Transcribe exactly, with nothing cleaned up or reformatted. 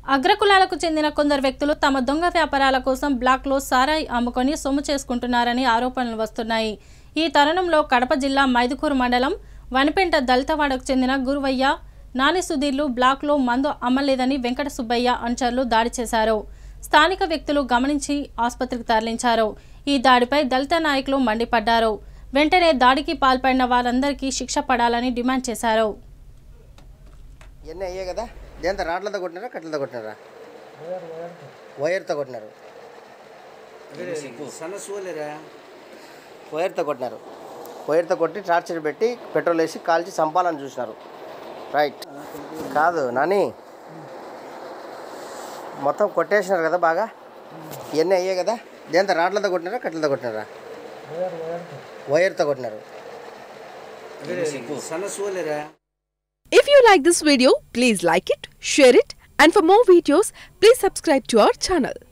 అగ్రకులాలకు చెందిన కొందరు వ్యక్తులు తమ దొంగ వ్యాపారాల కోసం బ్లాక్లో సారాయి అమ్ముకొని సొమ్ము చేసుకుంటున్నారని ఆరోపణలు వస్తున్నాయి. ఈ తరుణంలో కడప జిల్లా మైదుకూరు మండలం వనిపెంట దళితవాడకు చెందిన గురువయ్య, నాని సుధీర్లు బ్లాక్లో మందు అమ్మలేదని వెంకట సుబ్బయ్య అనుచరులు దాడి చేశారు. స్థానిక వ్యక్తులు గమనించి ఆసుపత్రికి తరలించారు. ఈ దాడిపై దళిత నాయకులు మండిపడ్డారు. వెంటనే దాడికి పాల్పడిన వారందరికీ శిక్ష పడాలని డిమాండ్ చేశారు. దేంతో రాట్లతో కొట్టినారా కట్లతో కొట్టినారా? వైర్తో కొట్టినారు. వైర్తో కొట్టినారు. వైర్తో కొట్టి టార్చర్ పెట్టి పెట్రోల్ వేసి కాల్చి చంపాలని చూసినారు. రైట్ కాదు నాని, మొత్తం కొట్టేసినారు కదా బాగా. ఇవన్నీ అయ్యాయి కదా. దేంతో రాట్లతో కొట్టినారా కట్లతో కొట్టినారా? వైర్తో కొట్టినారు. If you like this video, please like it, share it, and for more videos, please subscribe to our channel.